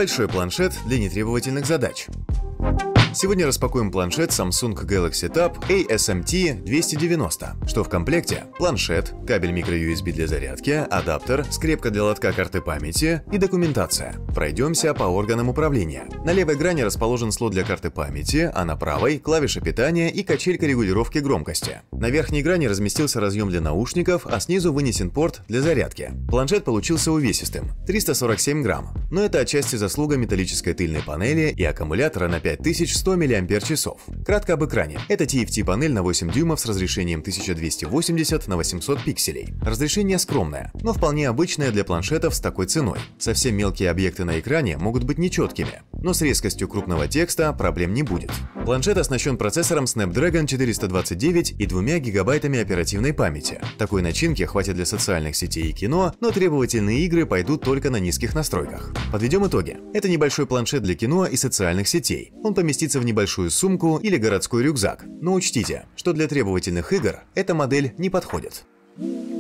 Небольшой планшет для нетребовательных задач. Сегодня распакуем планшет Samsung Galaxy Tab ASMT290, что в комплекте планшет, кабель microUSB для зарядки, адаптер, скрепка для лотка карты памяти и документация. Пройдемся по органам управления. На левой грани расположен слот для карты памяти, а на правой – клавиша питания и качелька регулировки громкости. На верхней грани разместился разъем для наушников, а снизу вынесен порт для зарядки. Планшет получился увесистым – 347 грамм, но это отчасти заслуга металлической тыльной панели и аккумулятора на 5100 мАч. Кратко об экране. Это TFT-панель на 8 дюймов с разрешением 1280 на 800 пикселей. Разрешение скромное, но вполне обычное для планшетов с такой ценой. Совсем мелкие объекты на экране могут быть нечеткими, но с резкостью крупного текста проблем не будет. Планшет оснащен процессором Snapdragon 429 и 2 гигабайтами оперативной памяти. Такой начинки хватит для социальных сетей и кино, но требовательные игры пойдут только на низких настройках. Подведем итоги. Это небольшой планшет для кино и социальных сетей. Он поместится в небольшую сумку или городской рюкзак, но учтите, что для требовательных игр эта модель не подходит.